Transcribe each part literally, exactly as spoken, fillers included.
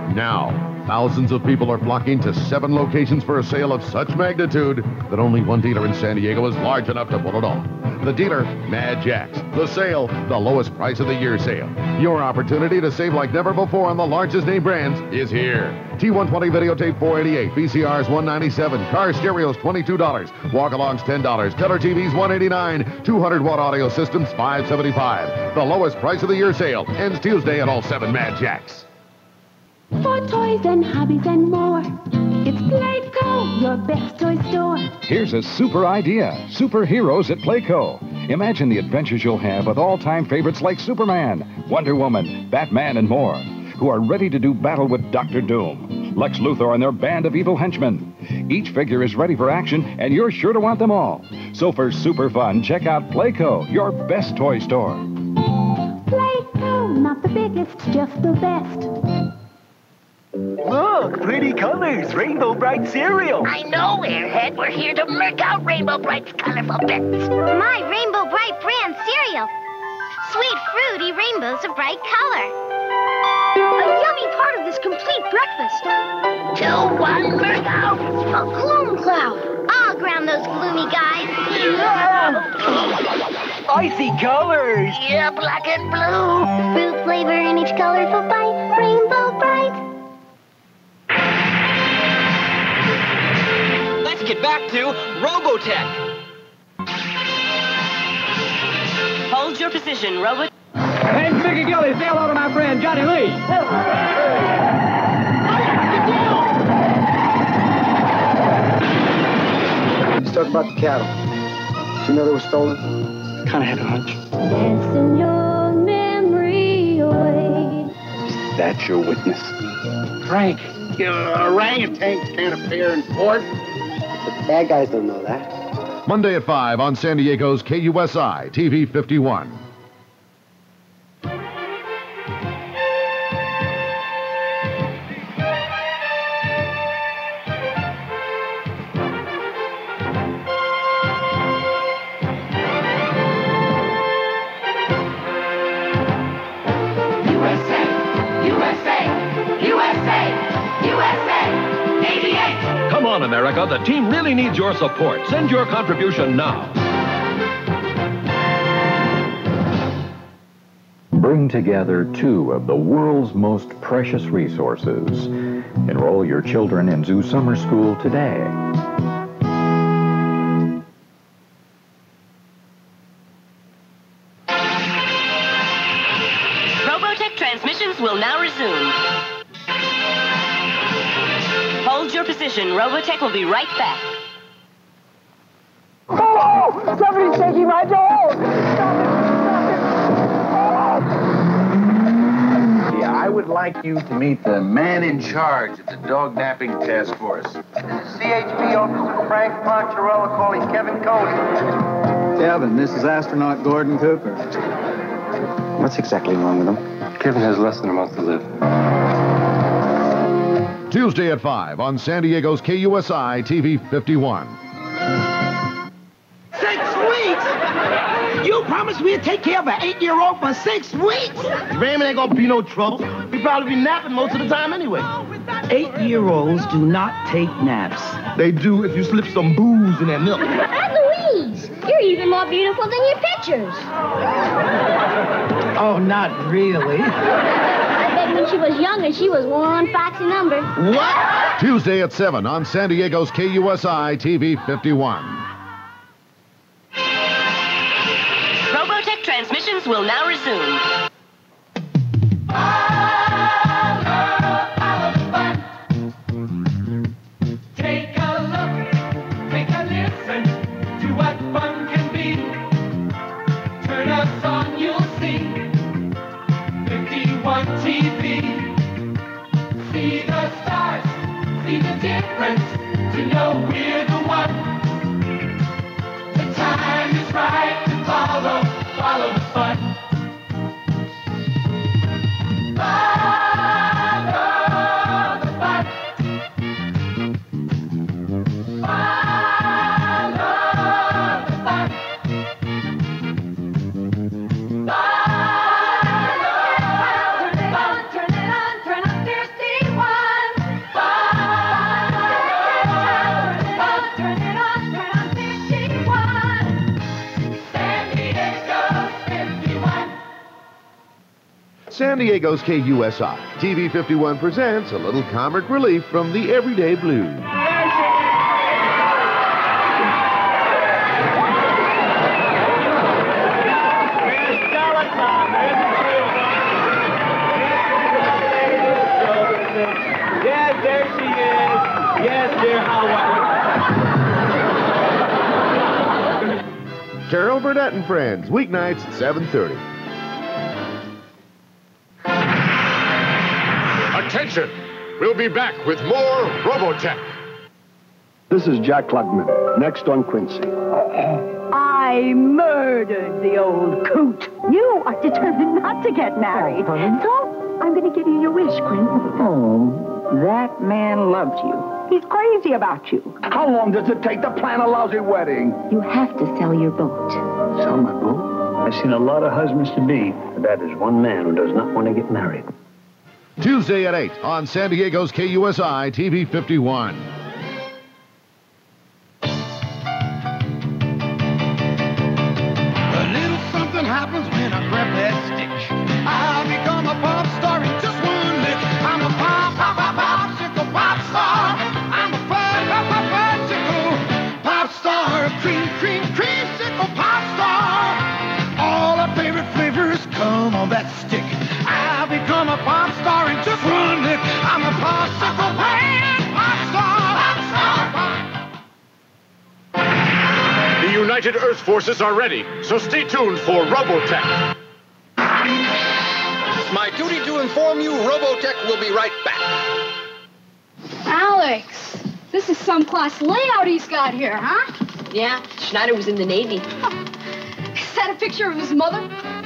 Now, thousands of people are flocking to seven locations for a sale of such magnitude that only one dealer in San Diego is large enough to pull it off. The dealer, Mad Jack's. The sale, the lowest price of the year sale. Your opportunity to save like never before on the largest name brands is here. T one twenty videotape four eighty-eight, V C Rs one ninety-seven, car stereos twenty-two dollars, walk-alongs ten dollars, color T Vs one eighty-nine, two hundred watt audio systems five seventy-five. The lowest price of the year sale ends Tuesday at all seven Mad Jack's. For toys and hobbies and more, it's Playco, your best toy store. Here's a super idea. Superheroes at Playco. Imagine the adventures you'll have with all-time favorites like Superman, Wonder Woman, Batman, and more, who are ready to do battle with Doctor Doom, Lex Luthor, and their band of evil henchmen. Each figure is ready for action, and you're sure to want them all. So for super fun, check out Playco, your best toy store. Playco, not the biggest, just the best. Look, pretty colors, Rainbow Brite cereal. I know, Airhead. We're here to murk out Rainbow Brite's colorful bits. My Rainbow Brite brand cereal. Sweet, fruity rainbows of bright color. A yummy part of this complete breakfast. Two, one, murk out. A gloom cloud. I'll ground those gloomy guys. Yeah. Icy colors. Yeah, black and blue. Fruit flavor in each colorful bite. Rainbow Brite. Let's get back to Robotech. Hold your position, Robot. Hey, Mickey Gilly, say hello to my friend Johnny Lee. Let's talk about the cattle. Did you know they were stolen? Kind of had a hunch. Dancing your memory away. That's your witness. Frank, you know, orangutans can't appear in court. But the bad guys don't know that. Monday at five on San Diego's K U S I, T V fifty-one. Come on, America. The team really needs your support. Send your contribution now. Bring together two of the world's most precious resources. Enroll your children in Zoo Summer School today. Robotech transmissions will now resume. Hold your position. Robotech will be right back. Oh! Somebody's taking my dog! Stop it! Stop it! Yeah, I would like you to meet the man in charge of the dog napping task force. This is C H P Officer Frank Poncherella calling Kevin Cody. Kevin, this is astronaut Gordon Cooper. What's exactly wrong with him? Kevin has less than a month to live. Tuesday at five on San Diego's K U S I, T V fifty-one. Six weeks? You promised we'd take care of an eight-year-old for six weeks? Raymond ain't gonna be no trouble. He'd probably be napping most of the time anyway. Eight-year-olds do not take naps. They do if you slip some booze in their milk. Aunt Louise, you're even more beautiful than your pictures. Oh, not really. I bet when she was younger, she was one foxy number. What? Tuesday at seven on San Diego's K U S I, T V fifty-one. Robotech transmissions will now resume. Take a look, take a listen to what fun can be. Turn us on, you'll see. fifty-one T V. See the stars, see the difference, to know we're the one. The time is right to follow, follow the fun. Follow the fun. Follow the fun. Follow the fun. Turn it on, turn it on, turn up fifty-one. San Diego's K U S I, T V fifty-one presents a little comic relief from the everyday blues. Yes, there she is. Yes, dear Howell. Carol Burnett and Friends, weeknights at seven thirty. Attention! We'll be back with more Robotech. This is Jack Klugman, next on Quincy. I murdered the old coot. You are determined not to get married. So I'm going to give you your wish, Quincy. Oh, that man loves you. He's crazy about you. How long does it take to plan a lousy wedding? You have to sell your boat. Sell my boat? I've seen a lot of husbands-to-be, but that is one man who does not want to get married. Tuesday at eight on San Diego's K U S I, T V fifty-one. A little something happens when I grab that stick. I become a pop star in just one lick. I'm a pop, pop, pop, popsicle pop star. I'm a pop, pop, pop, popsicle pop star. Cream, cream, creamsicle pop star. All our favorite flavors come on that stick. I become a pop star in just one lick. I'm a popsicle brand pop star. Pop star. The United Earth Forces are ready, so stay tuned for Robotech. It's my duty to inform you Robotech will be right back. Alex, this is some class layout he's got here, huh? Yeah, Schneider was in the Navy. Is that a picture of his mother?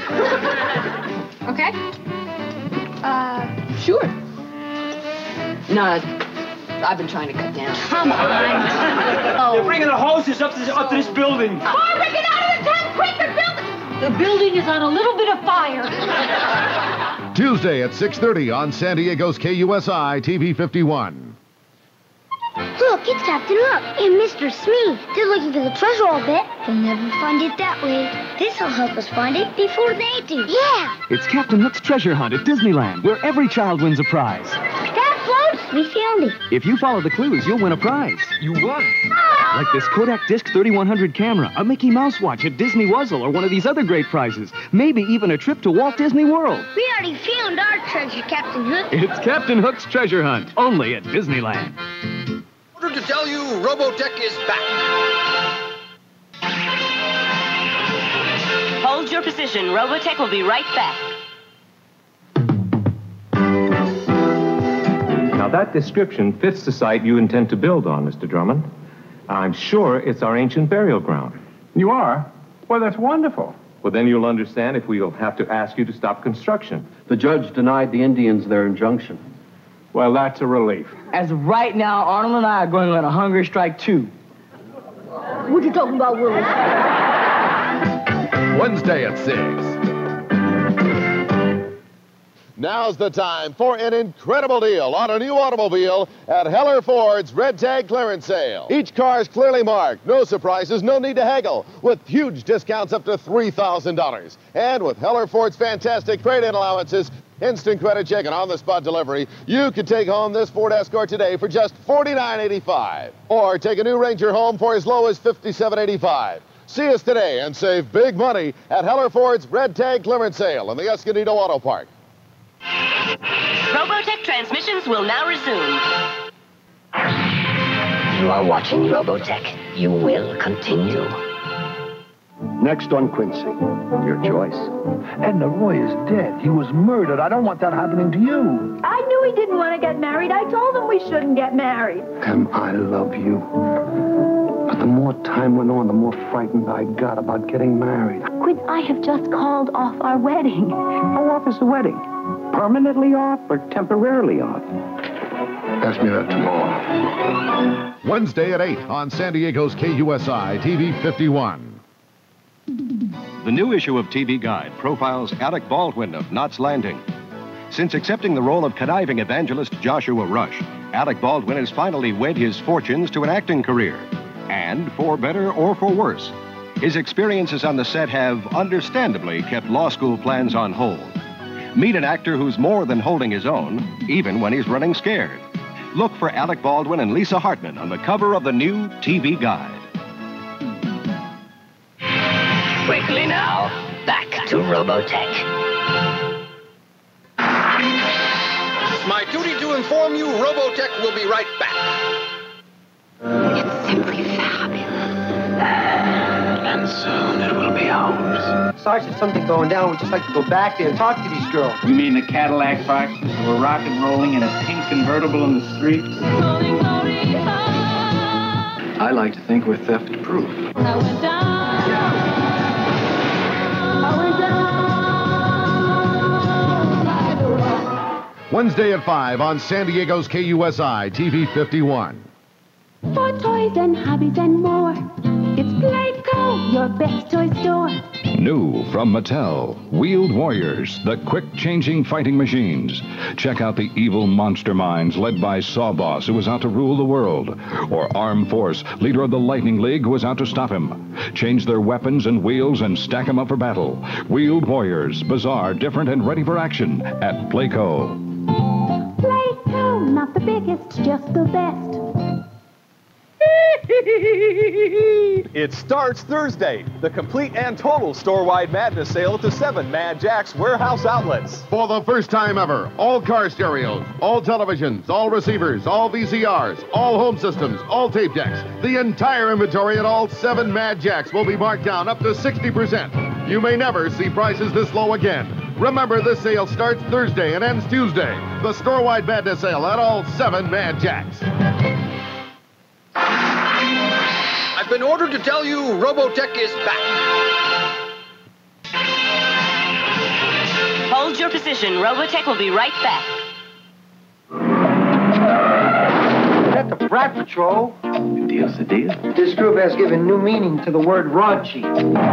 Okay. Uh, sure. No, I've been trying to cut down. Come on. Oh. They're bringing the hoses up to, this, up to this building. Barbara, get out of the tent! Quick, the building! The building is on a little bit of fire. Tuesday at six thirty on San Diego's K U S I, T V fifty-one. Look, it's Captain Hook and Mister Smee. They're looking for the treasure, I'll bet. They'll never find it that way. This'll help us find it before they do. Yeah. It's Captain Hook's treasure hunt at Disneyland, where every child wins a prize. That floats. We found it. If you follow the clues, you'll win a prize. You won. Like this Kodak Disc thirty-one hundred camera, a Mickey Mouse watch at Disney Wuzzle, or one of these other great prizes. Maybe even a trip to Walt Disney World. We already found our treasure, Captain Hook. It's Captain Hook's treasure hunt, only at Disneyland. To tell you, Robotech is back. Hold your position. Robotech will be right back. Now, that description fits the site you intend to build on, Mister Drummond. I'm sure it's our ancient burial ground. You are? Well, that's wonderful. Well, then you'll understand if we'll have to ask you to stop construction. The judge denied the Indians their injunction. Well, that's a relief. As of right now, Arnold and I are going on a hunger strike, too. What you talking about, Willis? Wednesday at six. Now's the time for an incredible deal on a new automobile at Heller Ford's Red Tag Clearance Sale. Each car is clearly marked. No surprises, no need to haggle. With huge discounts up to three thousand dollars. And with Heller Ford's fantastic trade-in allowances, instant credit check and on-the-spot delivery, you could take home this Ford Escort today for just forty-nine eighty-five. Or take a new Ranger home for as low as fifty-seven eighty-five. See us today and save big money at Heller Ford's Red Tag Clearance Sale in the Escondido Auto Park. Robotech transmissions will now resume. You are watching Robotech. You will continue. Next on Quincy. Your choice. Edna Roy is dead. He was murdered. I don't want that happening to you. I knew he didn't want to get married. I told him we shouldn't get married. Em, I love you. But the more time went on, the more frightened I got about getting married. Quinn, I have just called off our wedding. How off is the wedding? Permanently off or temporarily off? Ask me that tomorrow. Wednesday at eight on San Diego's K U S I, T V fifty-one. The new issue of T V Guide profiles Alec Baldwin of Knots Landing. Since accepting the role of conniving evangelist Joshua Rush, Alec Baldwin has finally wed his fortunes to an acting career. And, for better or for worse, his experiences on the set have understandably kept law school plans on hold. Meet an actor who's more than holding his own, even when he's running scared. Look for Alec Baldwin and Lisa Hartman on the cover of the new T V Guide. Quickly now, back to Robotech. It's my duty to inform you Robotech will be right back. It's simply fabulous. And soon it will be ours. Sarge, there's something going down. We'd just like to go back there and talk to these girls. You mean the Cadillac box? We're rock and rolling in a pink convertible in the street? I like to think we're theft proof. Wednesday at five on San Diego's K U S I T V fifty-one. For toys and hobbies and more, it's Playco, your best toy store. New from Mattel, Wheeled Warriors, the quick-changing fighting machines. Check out the evil monster minds led by Sawboss, who was out to rule the world, or Arm Force, leader of the Lightning League, who was out to stop him. Change their weapons and wheels and stack them up for battle. Wheeled Warriors, bizarre, different, and ready for action at Playco. Playco, not the biggest, just the best. It starts Thursday, the complete and total store-wide madness sale at the seven Mad Jack's warehouse outlets. For the first time ever, all car stereos, all televisions, all receivers, all V C Rs, all home systems, all tape decks, the entire inventory at all seven Mad Jacks will be marked down up to sixty percent. You may never see prices this low again. Remember, this sale starts Thursday and ends Tuesday. The store-wide madness sale at all seven Mad Jacks. I've been ordered to tell you Robotech is back. Hold your position. Robotech will be right back. Is that the Brat Patrol? Deal's the deal. This group has given new meaning to the word raunchy.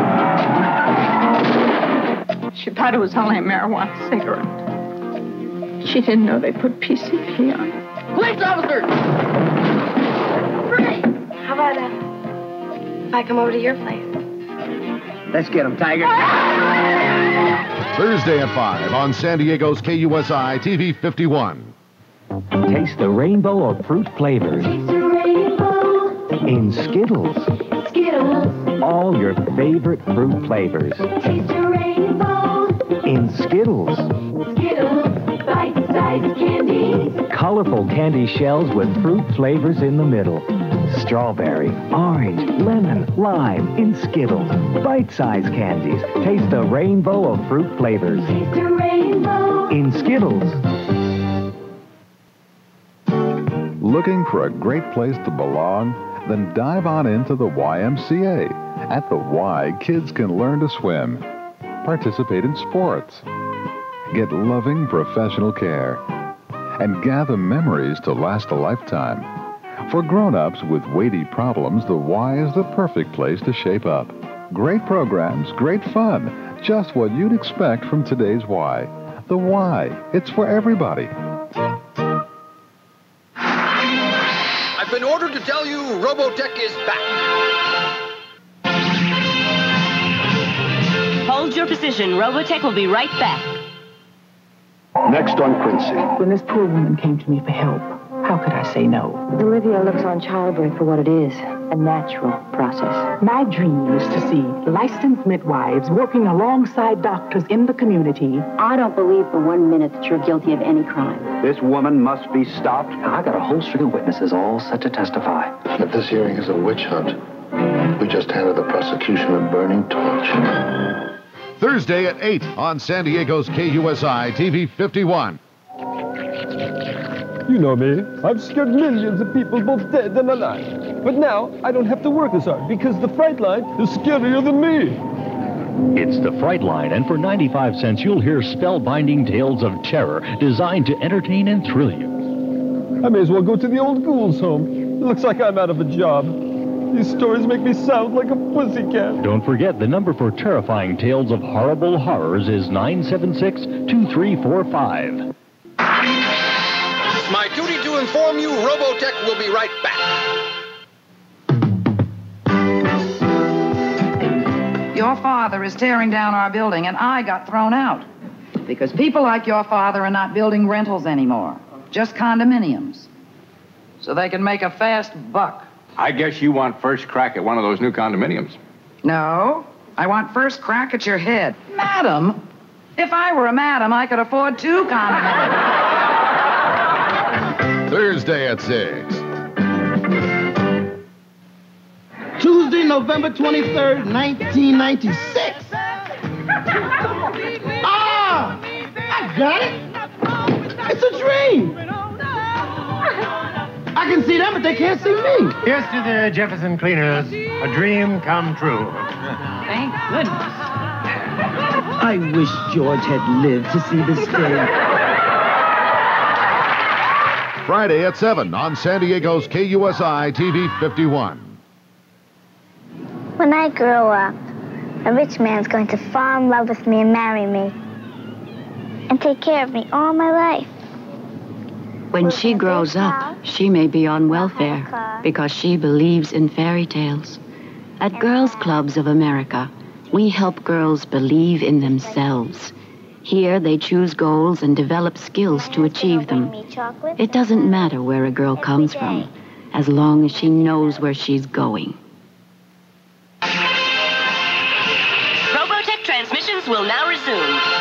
She thought it was only a marijuana cigarette. She didn't know they put P C P on it. Police officer! Right. How about uh, if I come over to your place? Let's get him, Tiger. Thursday at five on San Diego's K U S I T V fifty-one. Taste the rainbow of fruit flavors. Taste the rainbow In Skittles. Skittles. All your favorite fruit flavors. Taste the rainbow In Skittles. Skittles. Bite-sized candies. Colorful candy shells with fruit flavors in the middle. Strawberry, orange, lemon, lime in Skittles. Bite-sized candies. Taste the rainbow of fruit flavors. Taste the rainbow In Skittles. Looking for a great place to belong? Then dive on into the Y M C A. At the Y, kids can learn to swim, participate in sports, get loving professional care, and gather memories to last a lifetime. For grown-ups with weighty problems, the Y is the perfect place to shape up. Great programs, great fun, just what you'd expect from today's Y. The Y, it's for everybody. I've been ordered to tell you Robotech is back. Hold your position. Robotech will be right back. Next on Quincy. When this poor woman came to me for help, how could I say no? Olivia looks on childbirth for what it is, a natural process. My dream is to see licensed midwives working alongside doctors in the community. I don't believe for one minute that you're guilty of any crime. This woman must be stopped. Now, I got a whole string of witnesses all set to testify. If this hearing is a witch hunt, we just handed the prosecution a burning torch. Thursday at eight on San Diego's K U S I T V fifty-one. You know me. I've scared millions of people, both dead and alive. But now, I don't have to work as hard because the Fright Line is scarier than me. It's the Fright Line, and for ninety-five cents, you'll hear spellbinding tales of terror designed to entertain and thrill you. I may as well go to the old ghouls' home. It looks like I'm out of a job. These stories make me sound like a pussycat. Don't forget, the number for terrifying tales of horrible horrors is nine seven six, two three four five. It's my duty to inform you Robotech will be right back. Your father is tearing down our building, and I got thrown out. Because people like your father are not building rentals anymore, just condominiums. So they can make a fast buck. I guess you want first crack at one of those new condominiums. No, I want first crack at your head. Madam, if I were a madam, I could afford two condominiums. Thursday at six. Tuesday, November twenty-third, nineteen ninety-six. Ah! I got it! It's a dream! I can see them, but they can't see me. Here's to the Jefferson cleaners. A dream come true. Thank goodness. I wish George had lived to see this day. Friday at seven on San Diego's K U S I T V fifty-one. When I grow up, a rich man's going to fall in love with me and marry me. And take care of me all my life. When she grows up, she may be on welfare because she believes in fairy tales. At Girls Clubs of America, we help girls believe in themselves. Here, they choose goals and develop skills to achieve them. It doesn't matter where a girl comes from, as long as she knows where she's going. Robotech transmissions will now resume.